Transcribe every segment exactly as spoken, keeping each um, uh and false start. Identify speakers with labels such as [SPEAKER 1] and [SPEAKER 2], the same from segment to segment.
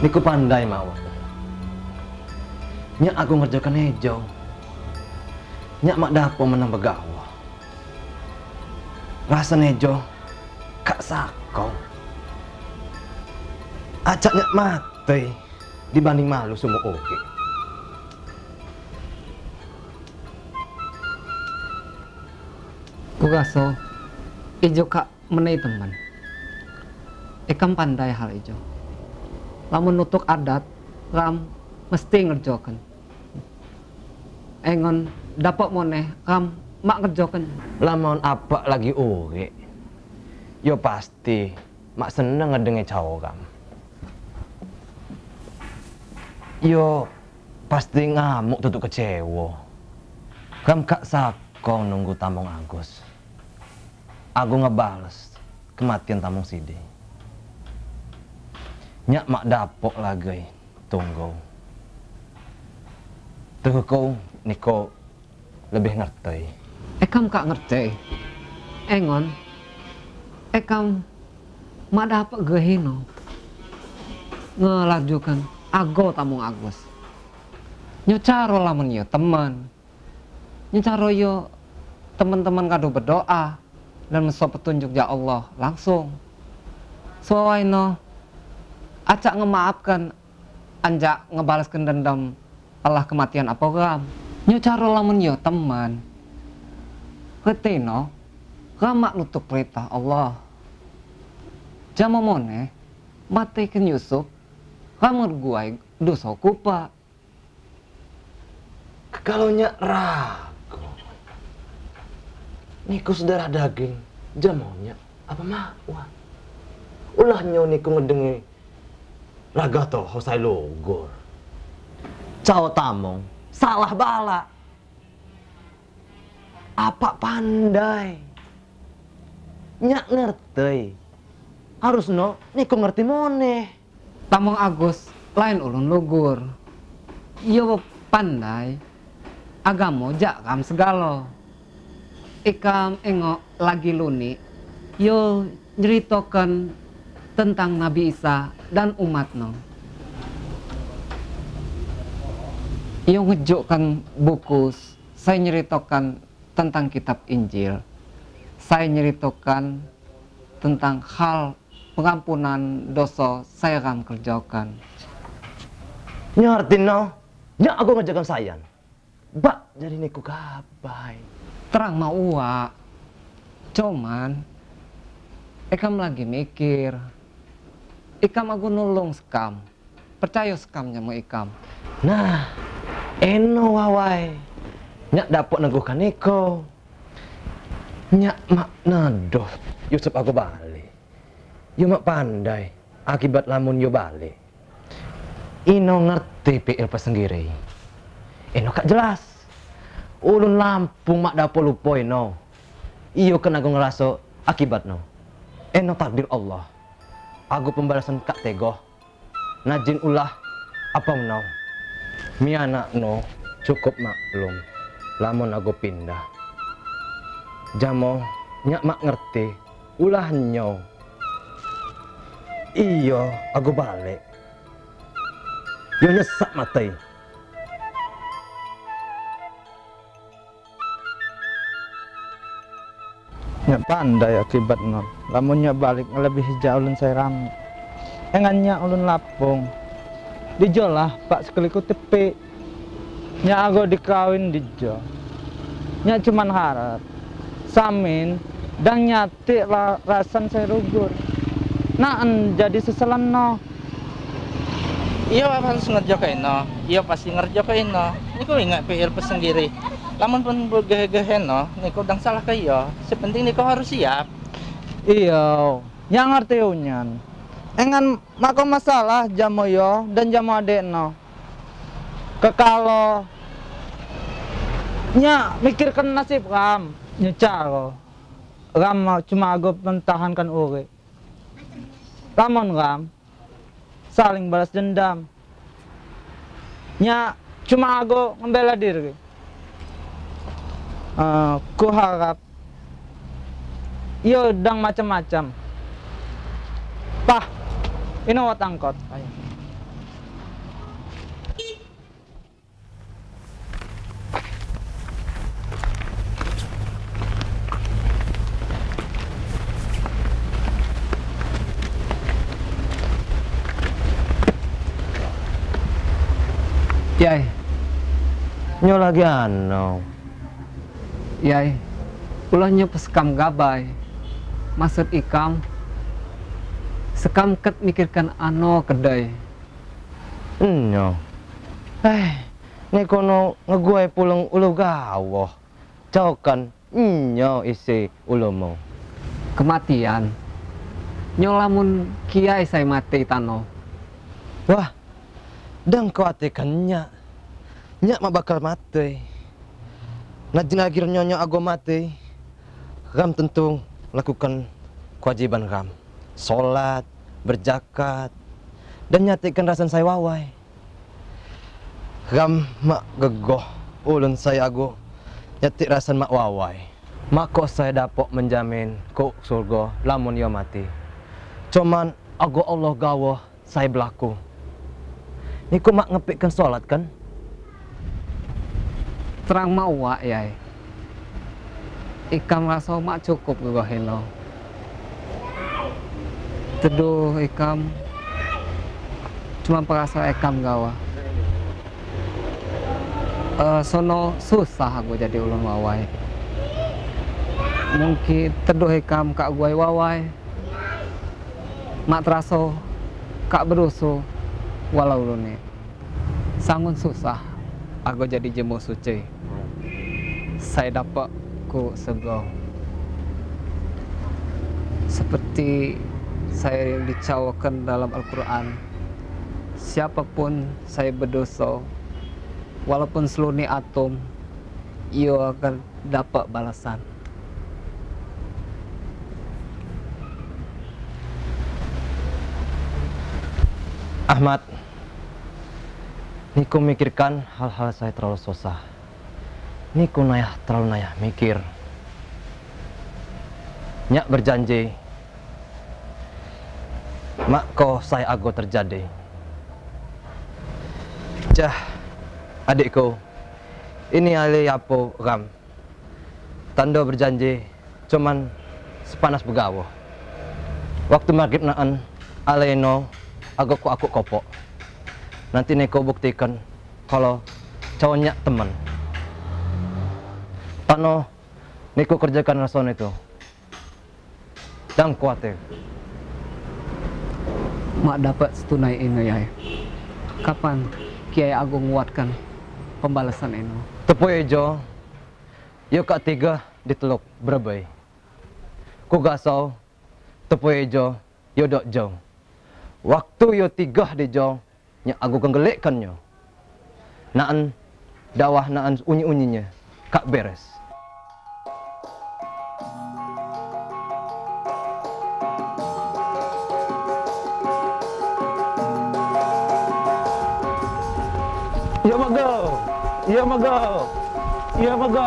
[SPEAKER 1] Niku pandai mawon. Nyak aku ngerjakan hijau. Nyak mak dapo menang begawa. Rasa nejo kak sakau. Acak nyak mati dibanding malu semua oke.
[SPEAKER 2] Ku rasa ijo kak menai teman. Ikam pandai hal ijo. Lamun nutuk adat, ram mesti ngerjokan. Engon dapat moneh, ram mak ngerjokan.
[SPEAKER 1] Lamun apa lagi ure? Yo pasti mak seneng ngedengi cawam. Yo pasti ngamuk tutuk kecewa. Kam kak sakau nunggu Tamong Agus. Aku ngebales kematian Tamong Sidi. Nyak mak dapok lagi tunggu. Tuh kau niko lebih ngerti.
[SPEAKER 2] Ekam kak ngerti. Engon, ekam mak dapat gehino ngelajukan ago Tamong Agus. Nyocaro lamun yo teman. Nyocaro yo teman-teman kado berdoa dan mesok petunjuk ya Allah langsung. Soaino acak ngemaafkan anjak ngebalaskan dendam Allah kematian apa gam. Nyocaro lamun yo teman. Ketino ramak nutuk perintah Allah. Jama moneh matikan Yusuf ramur guai dosa kupa.
[SPEAKER 1] Kalau nyak ragu, niku saudara daging jamonya apa makwa? Ulah nyo niku ngedengi raga toho saya logor. Cao Tamong salah bala. Apa pandai? Nyak ngerti. Harus no niku ngerti moneh.
[SPEAKER 2] Tamong Agus lain ulun lugur. Yo pandai agamo jakam segalo. Ikam engok lagi luni. Yo nyeritokan tentang Nabi Isa dan umatno. Yo ngejukkan buku. Saya nyeritokan tentang kitab Injil. Saya nyeritokan tentang hal pengampunan dosa saya akan kerjakan.
[SPEAKER 1] Ngerti no? Nyak aku ngerjakan sayan. Bak jadi niku kabai.
[SPEAKER 2] Terang mau uak. Cuman Ikam lagi mikir. Ikam aku nulung sekam. Percaya sekamnya mau Ikam.
[SPEAKER 1] Nah, eno wawai. Nyak dapat neguhkan niku. Nyak mak nadoh Yusuf aku balik. Yo mak pandai akibat lamun yo balik. Ino ngerti P L pesenggiri. Eno kak jelas. Ulun Lampung mak dapo lupa eno. Iyo kena aku ngeraso akibat no. Eno takdir Allah. Aku pembalasan kak tegoh. Najin ulah apa menau. Mi anak no cukup maklum. Lamun aku pindah. Jamo nyak mak ngerti. Ulah nyo. Iyo aku balik. Yo nyesak matai.
[SPEAKER 3] Nyak pandai akibat nol. Lamun nyak balik lebih jauh ulun saya ram. Engannya ulun Lapung. Dijolah pak sekaliku tepi. Nyak aku dikawin dijo. Nyak cuman harap samin dan nyati la, rasan saya rugur. Naan jadi seselan no.
[SPEAKER 4] Iya harus ngerjakan no. Iya pasti ngerjakan no. Ini kau ingat P L pesenggiri. Lamun pun bergehe-gehe no, niko dang salah kayo. Sepenting niko harus siap.
[SPEAKER 3] Iya, yang ngerti unyan. Engan mako masalah jamu yo dan jamu adek no. Kekalo nya mikirkan nasib ram, nyecaro. Ram cuma aku mentahankan uri. Ramon ram saling balas dendam. Nya cuma aku membela diri. Uh, ku harap yo dang macam-macam. Pah, ini wat angkot. Ayo.
[SPEAKER 2] Yai,
[SPEAKER 1] Nyo lagi ano?
[SPEAKER 2] yai, ulahnya pesekam gabai. Maksud ikam, sekam ket mikirkan ano kedai.
[SPEAKER 1] Nyo. Eh, nih kono ngegue pulang ulu gawoh. Jauh kan, nyo isi ulumu.
[SPEAKER 2] Kematian. Nyolamun kiai saya mati tano.
[SPEAKER 1] Wah, dan kuatikan nyak. Nyak mah bakal mati. Najin lagi nyonya aku mati. Ram tentu lakukan kewajiban ram. Sholat, berzakat, dan nyatikan rasan saya wawai. Ram mak gegoh ulun saya aku nyati rasan mak wawai. Mak kok saya dapat menjamin kok surga lamun yo mati. Cuman aku Allah gawoh saya berlaku. Niku mak ngepikkan sholat kan?
[SPEAKER 2] Terang mau wak yai. Ikam rasa mak cukup gua heno. Teduh ikam cuma perasa ikam gawa. Uh, sono susah aku jadi ulun wawai. Mungkin teduh ikam kak gue wawai. Mak teraso kak berusu walau ulun sangun susah aku jadi jemu suci. Saya dapat ku sego seperti saya dicawakan dalam Al-Quran, siapapun saya berdosa walaupun seluni atom ia akan dapat balasan.
[SPEAKER 1] Ahmad, niku mikirkan hal-hal saya terlalu susah. Niku nayah terlalu nayah mikir. Nyak berjanji, mak ko saya ago terjadi. Jah, adikku, ini ali apo ram. Tando berjanji, cuman sepanas begawo. Waktu maghrib naan, aleno aku ku aku kopok. Nanti neko buktikan kalau cowoknya teman. Tano neko kerjakan rason itu. Jangan khawatir.
[SPEAKER 2] Mak dapat setunai ini ya. Kapan Kiai Agung nguatkan pembalasan ini?
[SPEAKER 1] Tepu ejo, yuk kak tiga diteluk berbai. Ku gasau, tepu ejo, yodok jong. Waktu yo tiga di jong, nya aku kenggelikkannya. Naan dawah naan unyi-unyinya, kak beres.
[SPEAKER 3] Iya mago, iya mago, iya mago.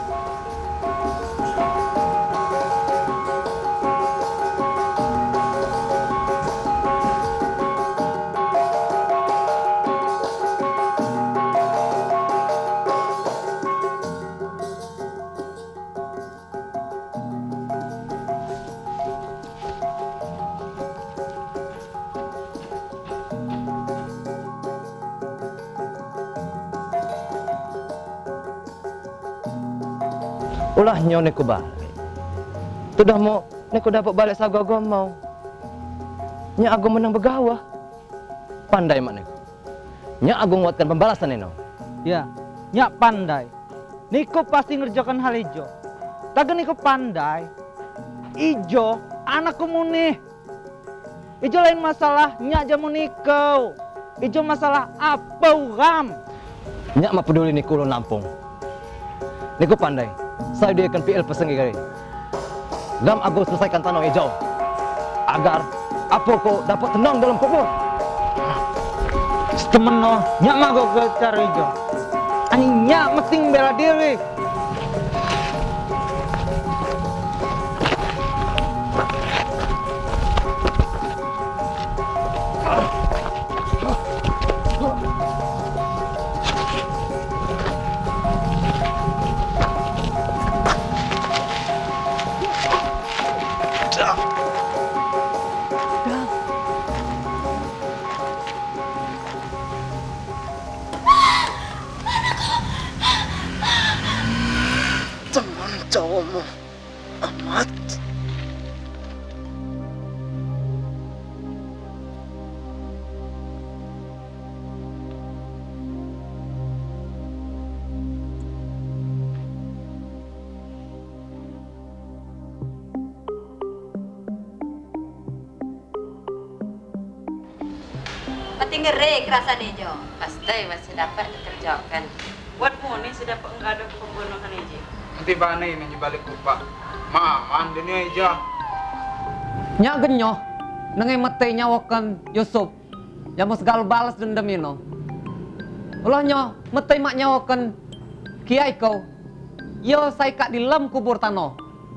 [SPEAKER 1] Ulah nyo neko balik. Sudah mau neko dapat balik sagogo mau. Nya aku menang begawa. Pandai mak neko. Nya aku nguatkan pembalasan eno.
[SPEAKER 3] Ya, nyak pandai. Niko pasti ngerjakan hal ijo. Tapi niko pandai. Ijo anakku muni. Ijo lain masalah nyak jamu niko. Ijo masalah apa ram?
[SPEAKER 1] Nyak mah peduli niku lo nampung. Niku pandai. Saya dia akan P L pesengi kali. Gam aku selesaikan tanah hijau agar apa kau dapat tenang dalam kubur.
[SPEAKER 3] Temen no, nyak mah gue ke cara ijo. Anjing nyak mesti bela diri.
[SPEAKER 1] Kacaumu amat.
[SPEAKER 5] Pati ngeri kerasanya Jo.
[SPEAKER 6] Pasti masih dapat dikerjakan. Buatmu nih sudah enggak ada pembunuhan aja.
[SPEAKER 3] Nanti bana ini balik kupa. Maaman dunia aja.
[SPEAKER 2] Nyak genyo, nengai mate nyawakan Yusuf. Ya mau segala balas dendam ino. Ulah nyo, mate mak nyawakan kiai kau. Yo saya kak di lem kubur tano.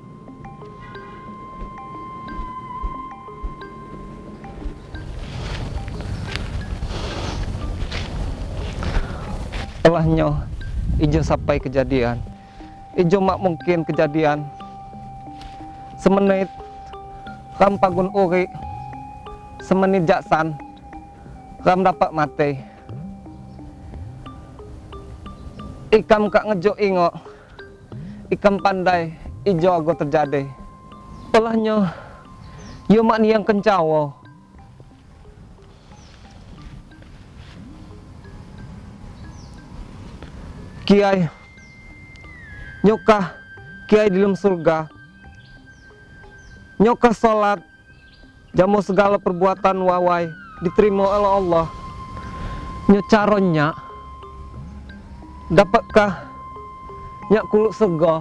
[SPEAKER 2] Ulah nyo, ijo sampai kejadian. Ijo mak mungkin kejadian. Semenit ram pagun uri, semenit jaksan, ram dapat mati. Ikam kak ngejo ingo, ikam pandai, ijo ago terjadi. Pelahnya, yo mak ni yang kencawo. Kiai, nyokah, kiai di dalam surga. Nyokah sholat, jamu segala perbuatan wawai diterima oleh Allah. Nyocaronya, dapatkah nyak kuluk surga?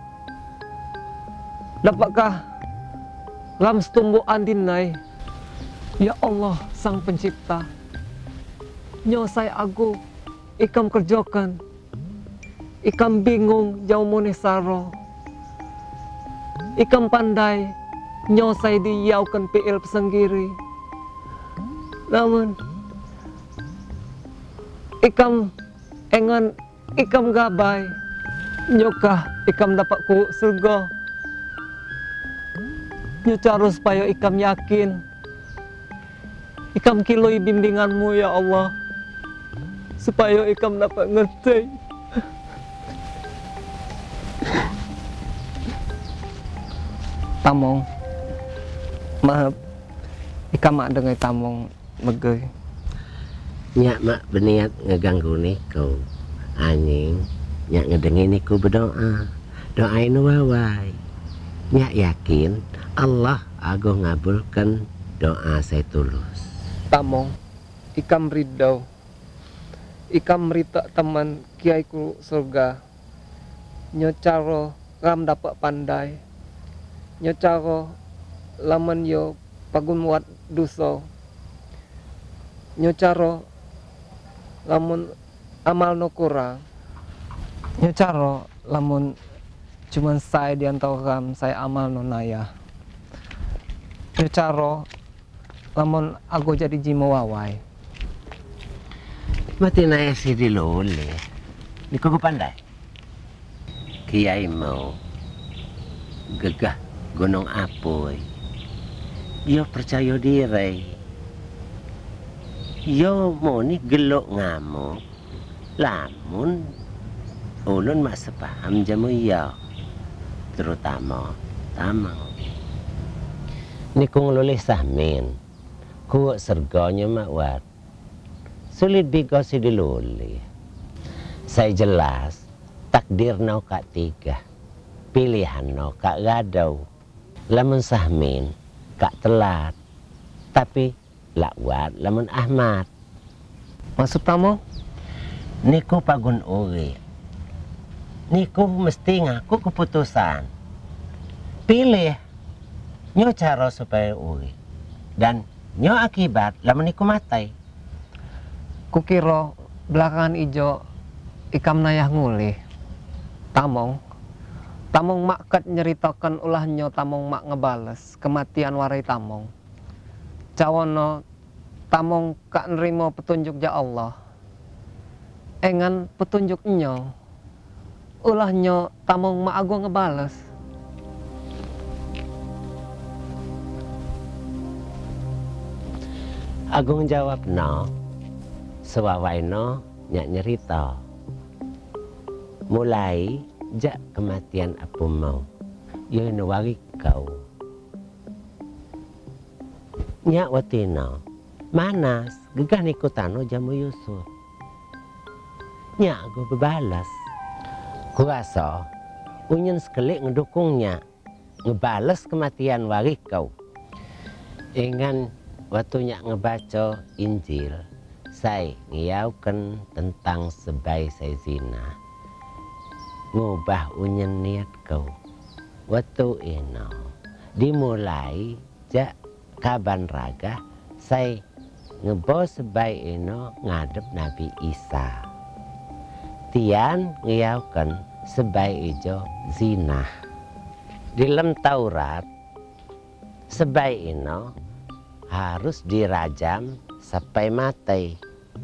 [SPEAKER 2] Dapatkah lam setumbuhan dinai? Ya Allah sang pencipta, nyo saya agu, ikam kerjakan. Ikam bingung jauh monesaro. Ikam pandai nyosai diyaukan P L pesenggiri. Namun ikam engan ikam gabai. Nyokah ikam dapat ku surga. Nyocaro supaya ikam yakin. Ikam kiloi bimbinganmu ya Allah. Supaya ikam dapat ngerti. Tamong, maaf, ikam mak dengai tamong megay.
[SPEAKER 7] Nyak mak berniat ngeganggu niko, anjing, nyak ngedengi niko berdoa, doain wawai. Nyak yakin Allah ago ngabulkan doa saya tulus.
[SPEAKER 2] Tamong, ikam ridau, ikam merita teman kiaiku surga. Nyocaro ram dapat pandai. Nyocaro laman yo pagun muat duso. Nyocaro lamun amal no kurang. Nyocaro lamun cuman saya diantara ram saya amal no naya. Nyocaro lamun aku jadi jimo wawai.
[SPEAKER 7] Mati naya si dilole, niko ko pandai. Kiai mau gegah Gunung Apoy. Yo percaya diri. Yo mau ni gelok ngamuk. Lamun ulun mak sepaham jamu ya. Terutama tamang. Ni kung lulih sahmin. Kuwak serganya mak wat. Sulit bigo si dilulih. Saya jelas takdir nau kak tiga. Pilihan nau kak gadau. Lamun sahmin, kak telat, tapi lakwat lamun Ahmad.
[SPEAKER 2] Maksud tamu?
[SPEAKER 7] Niku pagun uri. Niku mesti ngaku keputusan. Pilih nyo cara supaya uri. Dan nyo akibat lamun niku matai.
[SPEAKER 2] Kukiro belakangan ijo ikam nayah ngulih. Tamong. Tamong mak kat nyeritakan ulahnya tamong mak ngebales kematian warai tamong. Cawono tamong kak nerimo petunjuk ja Allah. Engan petunjuk nyo. Ulahnya tamong mak ago ngebales.
[SPEAKER 7] Agung jawab no. Sewawai no nyak nyerita. Mulai jak kematian apa mau yo ino wari kau nyak watino manas gegah niku tano jamu Yusuf nyak go bebalas ku rasa unyen sekelik ngedukungnya ngebales kematian wari kau ingan waktu nyak ngebaca Injil saya ngiyaukan tentang sebai saya zina ngubah unyen niat kau waktu ino dimulai jak kaban raga saya ngebo sebai ino ngadep Nabi Isa tian ngiyaukan sebai ijo zina di dalam Taurat sebai ino harus dirajam sampai mati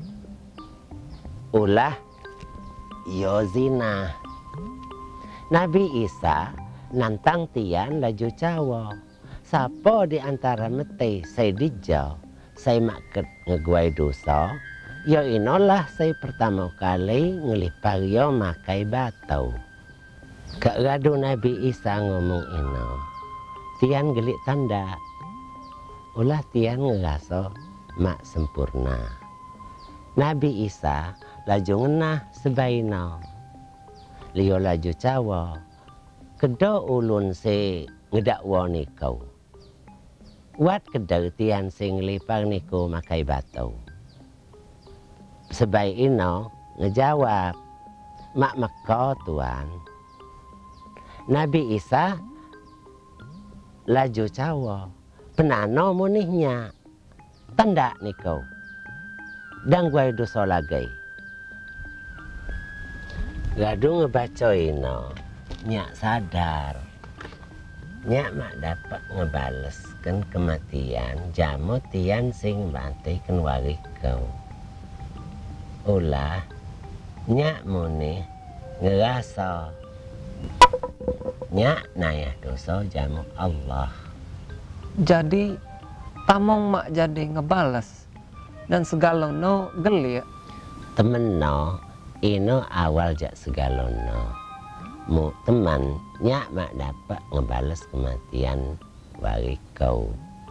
[SPEAKER 7] ulah yo zina Nabi Isa nantang tian laju cawo sapo di antara mete saya dijau saya maket ngeguai dosa yo inolah saya pertama kali ngelipar yo makai batau gak gadu Nabi Isa ngomong ino tian gelik tanda ulah tian ngeraso mak sempurna Nabi Isa laju ngenah sebaino liyo laju cawo kedo ulun se ngedakwa nikau wat kedo tian se ngelipar niku makai batau sebai ino ngejawab mak meko tuan Nabi Isa laju cawo penano munihnya tanda nikau dan gue dosa lagi gadu ngebaca ino nyak sadar nyak mak dapat ngebaleskan kematian jamu tian sing bantikan wari kau ulah nyak muni ngerasa nyak nayah dosa jamu Allah
[SPEAKER 2] Jadi tamong mak jadi ngebales dan segala no geli
[SPEAKER 7] temen no ino awal jak segala no mu teman nyak mak dapat ngebales kematian wari kau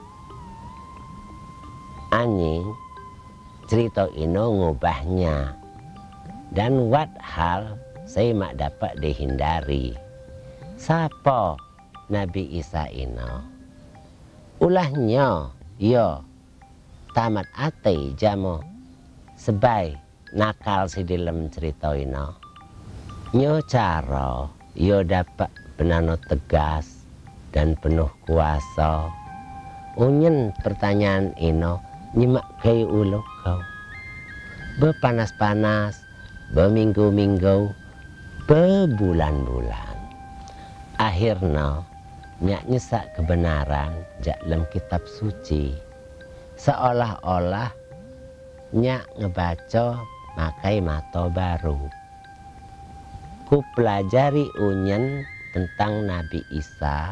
[SPEAKER 7] anjing cerita ino ngubahnya dan wat hal saya mak dapat dihindari sapa Nabi Isa ino ulahnya yo tamat ate jamo sebai nakal si dalam cerita ino nyo cara yo dapat penano tegas dan penuh kuasa unyen pertanyaan ino nyimak kei ulo kau bepanas-panas berminggu-minggu berbulan-bulan akhirnya nyak nyesak kebenaran jak dalam kitab suci seolah-olah nyak ngebaca makai mata baru ku pelajari unyen tentang Nabi Isa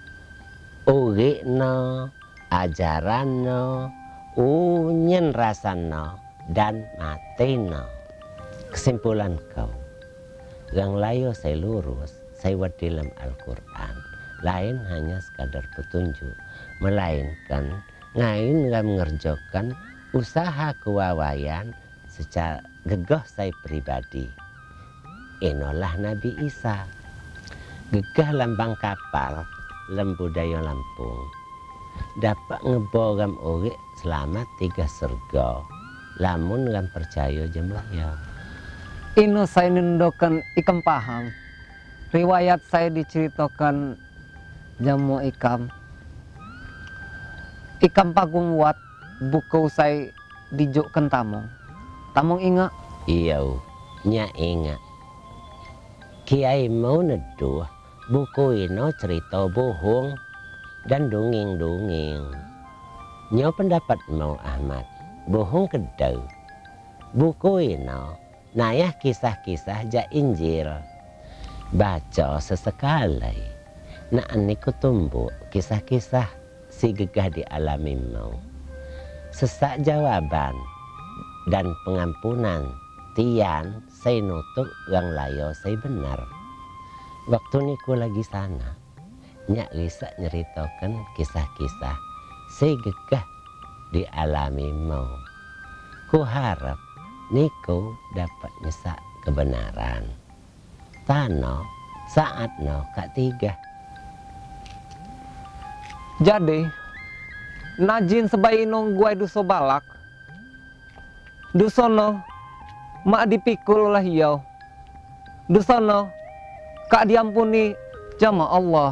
[SPEAKER 7] urikno ajaranno unyen rasano dan matino kesimpulan kau yang layo saya lurus saya buat dalam Al-Quran lain hanya sekadar petunjuk melainkan ngain nggak mengerjakan usaha kewawayan secara gegah saya pribadi inolah Nabi Isa gegah lambang kapal lembudaya Lampung dapat ngebogam urik selama tiga serga lamun ngam percaya jemlaya
[SPEAKER 2] ino saya nindokan ikam paham riwayat saya diceritakan jamu ikam ikam pagung wat buku saya dijukkan tamong tamong ingat
[SPEAKER 7] iya nya ingat kiai mau neduh buku ino cerita bohong dan dongeng-dongeng nyo pendapat mau Ahmad bohong kedau buku ino nayah kisah-kisah ja Injil baca sesekali nak niku tumbuk kisah-kisah si gegah dialami mau sesak jawaban dan pengampunan tian saya nutuk yang layo saya benar Waktu niku lagi sana, nyak bisa nyeritakan kisah-kisah segegah dialami mau. Ku harap niku dapat nyesak kebenaran. Tano saat no kak tiga.
[SPEAKER 2] Jadi najin sebaino gua duso balak. Dusono mak dipikul lah hiau. Dusono kak diampuni jama Allah.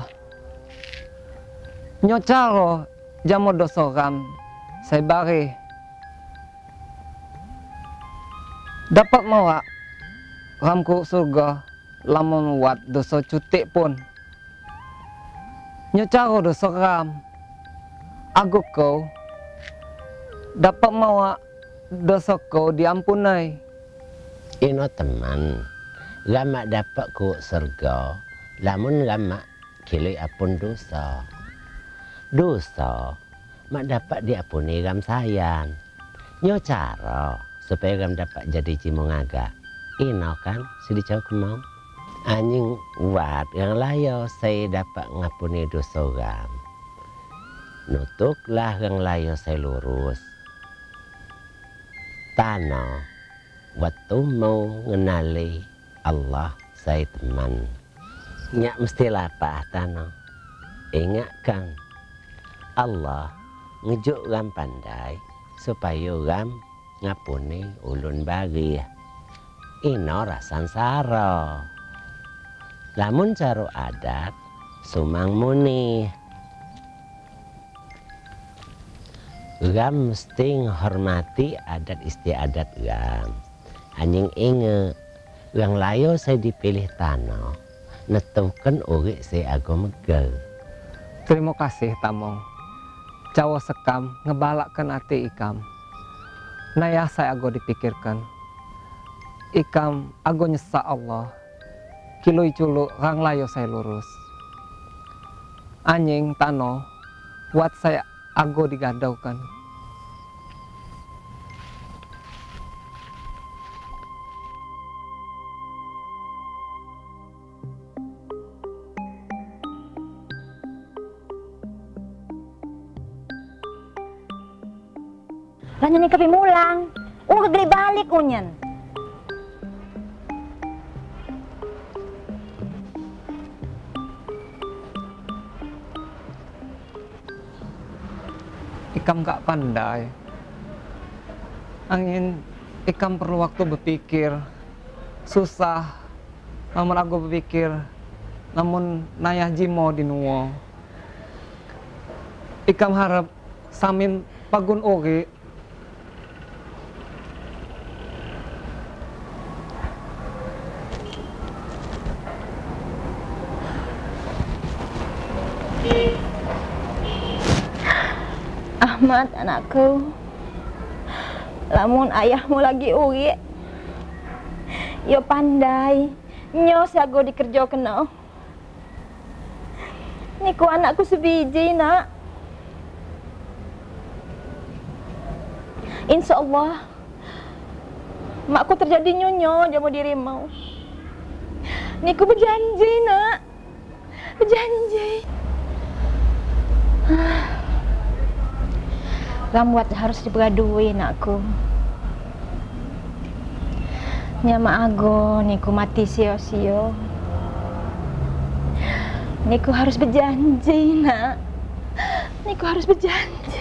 [SPEAKER 2] Nyocaro jama dosoram saya bare. Dapat mawa ramku surga lamun wat dosa cutik pun. Nyocaro dosoram aku kau dapat mawa dosa kau diampunai.
[SPEAKER 7] Ino teman, lama dapat ku surga, lamun lama kiloi apun dosa. Dosa mak dapat diapuni gam sayan. Nyo cara supaya gam dapat jadi cimongaga. Ino kan sedicau kemau. Anjing wat yang layo saya dapat ngapuni dosa gam. Nutuklah yang layo saya lurus. Tano waktu mau ngenali Allah saya teman. Nyak mesti lapah tano. Ingat kan Allah ngejuk gam pandai supaya gam ngapuni ulun bagi. Ino rasan saro. Lamun caro adat sumang muni. Gam mesti menghormati adat istiadat gam. Anjing inge, yang layo saya dipilih tanah, netukan uri saya agak megel.
[SPEAKER 2] Terima kasih Tamong. Cawa sekam ngebalakkan hati ikam. Naya saya agak dipikirkan. Ikam agak nyesa Allah. Kiloi culu rang layo saya lurus. Anjing tano, buat saya agak digadaukan.
[SPEAKER 5] Lanyo ni kapi mulang. Ulo kagli balik unyan.
[SPEAKER 2] Ikam gak pandai. Angin ikam perlu waktu berpikir. Susah. Namun aku berpikir. Namun nayah jimo di nuwo. Ikam harap samin pagun ori.
[SPEAKER 5] Ahmad anakku, lamun ayahmu lagi uri, yo pandai, nyo sago dikerja kena. Niku anakku sebiji nak. Insya Allah, makku terjadi nyonyo jamu diri mau. Niku berjanji nak, berjanji. Rambuat harus dipegadui nakku. Nyama ago niku mati sio-sio. Niku harus berjanji nak. Niku harus berjanji.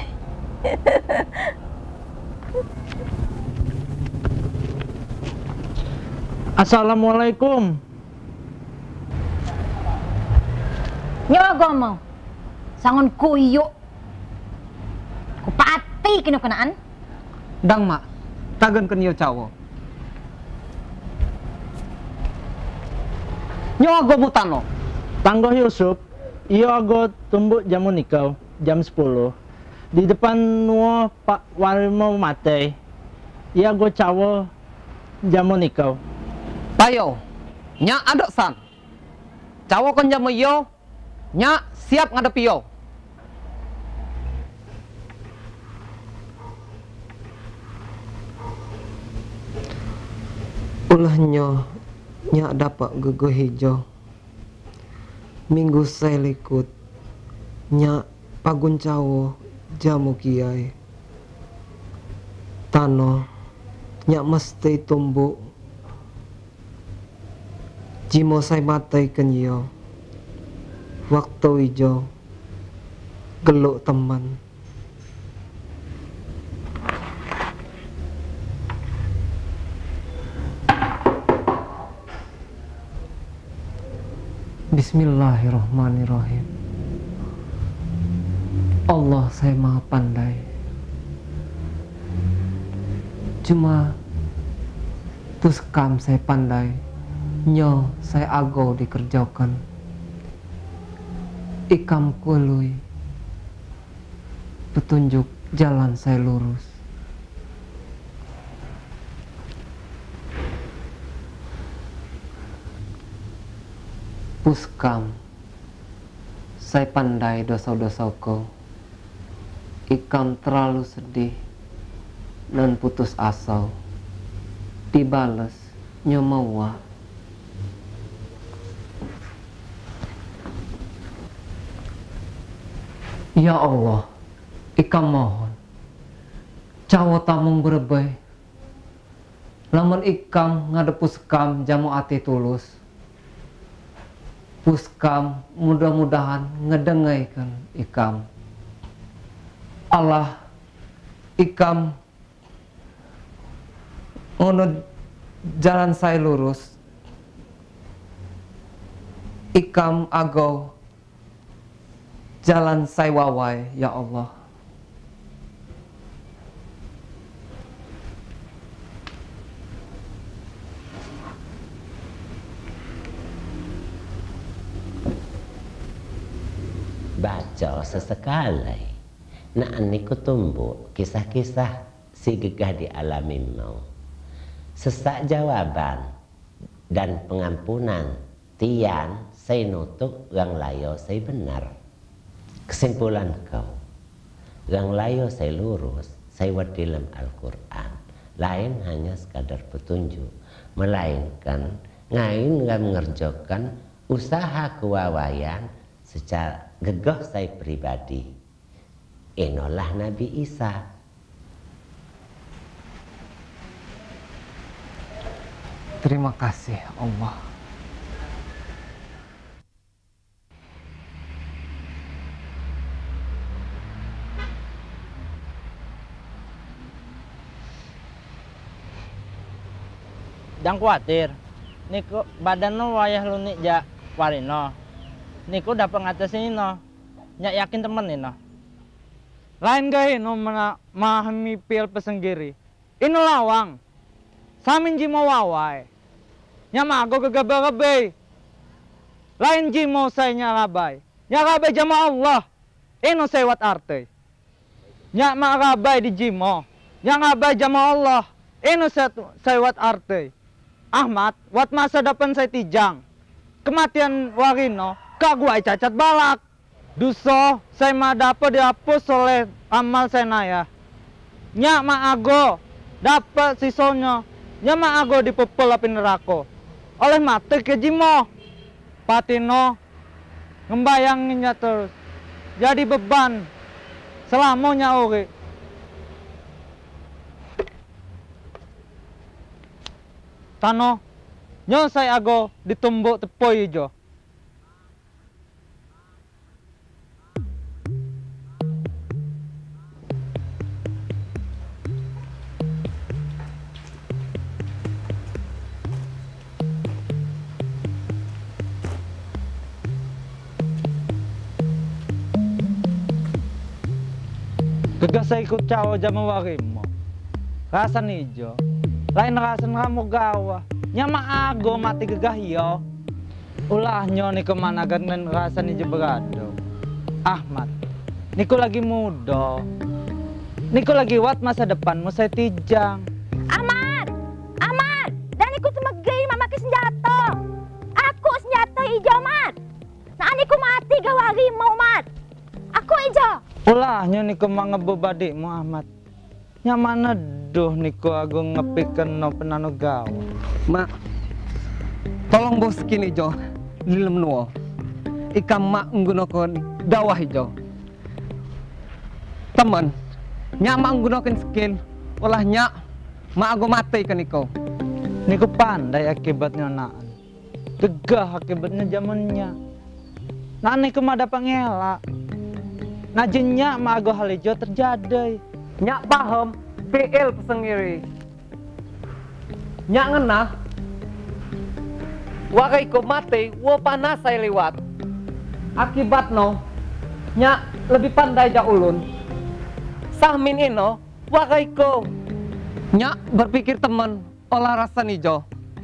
[SPEAKER 3] Assalamualaikum.
[SPEAKER 5] Nyawa mau. Sangon kuyuk. Kupati kino kenaan.
[SPEAKER 2] Dang mak, tagan kenyo cawo. Nyo ago butano.
[SPEAKER 3] Tanggoh Yusuf, iyo ago tumbuk jamu nikau jam sepuluh. Di depan nuo Pak Warimo mate. Iya ago cawo jamu nikau.
[SPEAKER 2] Tayo, nya adok san. Cawo kon jamu yo, nya siap ngadepi yo. Ulahnya nyak dapat gego hijau. Minggu saya likut nya pagun cawo jamu kiai tano nya mesti tumbuk jimo saya matai kenyo waktu ijo geluk teman. Bismillahirrahmanirrahim. Allah saya maha pandai. Cuma tuskam saya pandai, nyo saya agau dikerjakan. Ikam kului, petunjuk jalan saya lurus. Puskam, saya pandai dosa-dosaku. Ikam terlalu sedih dan putus asa. Dibales nyomawa. Ya Allah, ikam mohon, cawo tamung berebay. Lamun ikam ngadep puskam jamu ati tulus. Puskam mudah-mudahan ngedengaikan ikam. Allah ikam ngono jalan saya lurus. Ikam agau jalan saya wawai, ya Allah.
[SPEAKER 7] Baca sesekali nak niku tumbuh kisah-kisah si gegah dialami mau sesak jawaban dan pengampunan tian saya nutuk gang layo saya benar. Kesimpulan kau gang layo saya lurus saya wad dalam Al-Quran lain hanya sekadar petunjuk melainkan ngain nggak mengerjakan usaha kewawayan secara gegah saya pribadi. Inolah Nabi Isa.
[SPEAKER 2] Terima kasih Allah.
[SPEAKER 4] Jangan khawatir. Niku badan no wayah lu nih ja warino. Niku dapat ngatasin no. Nyak yakin temen nih no.
[SPEAKER 3] Lain gaya no memahami pil pesenggiri. Ino lawang. Samin jimo wawai. Nyama aku gegabay-gabay. Lain jimo saya nyalabay. Nyalabay jama Allah. Ino sewat arte. Nyak magabay di jimo. Nyangabay jama Allah. Ino sewat arte. Ahmad, wat masa depan saya tijang. Kematian warino, kagua cacat balak. Duso, saya mah dapat dihapus oleh amal saya naya. Nyak ma ago, dapat sisonyo. Nyak ma ago dipepel api neraka. Oleh mati ke jimo. Patino, ngembayanginnya terus. Jadi beban. Selamanya ori. Tano, nyo saya ago ditumbuk tepoi jo. Gegah saya ikut cawa jama warimo. Rasan ijo. Lain rasan kamu gawa. Nyama ago mati gegah yo. Ulah nyo nih kemana kan rasan ijo berado. Ahmad, niku lagi muda. Niku lagi wat masa depan mau saya tijang.
[SPEAKER 5] Ahmad, Ahmad, dan niku semegay mamake senjata. Aku senjata ijo, Ahmad. Nah niku mati gawari mau, Mat. Aku ijo.
[SPEAKER 3] Ulah nyo niku mangebobadi Muhammad. Nyamana duh niku aku ngepiken no penano gawa.
[SPEAKER 2] Mak, tolong bos kini jo, dilem nuo. ikam mak menggunakan dakwah hijau. Teman, nyak mak menggunakan skill, olah nyak mak aku mati kan iko.
[SPEAKER 3] Niku pandai akibatnya naan. Tegah akibatnya zamannya. Nah niku mah dapat ngelak. Nah jenyak mak aku hal hijau terjadi.
[SPEAKER 2] Nyak paham P L pesengiri. Nyak ngenah wakai ko mati, wo panas saya lewat. Akibat no, nyak lebih pandai ja ulun. Sahmin ino, wakai ko. Nyak berpikir teman olah rasa nijo.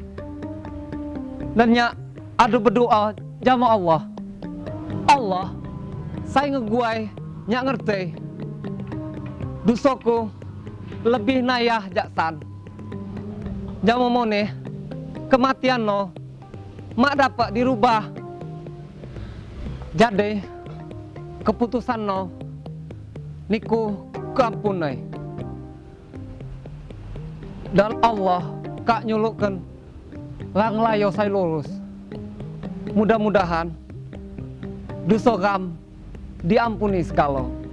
[SPEAKER 2] Dan nyak adu berdoa jama Allah. Allah, saya ngeguai, nyak ngerti. Dusoku lebih nayah jaksan. Jama mone, kematian no, mak dapat dirubah. Jadi keputusan no niku keampunai. Dan Allah kak nyulukkan lang layo saya lurus. Mudah-mudahan dosa kam diampuni sekalo.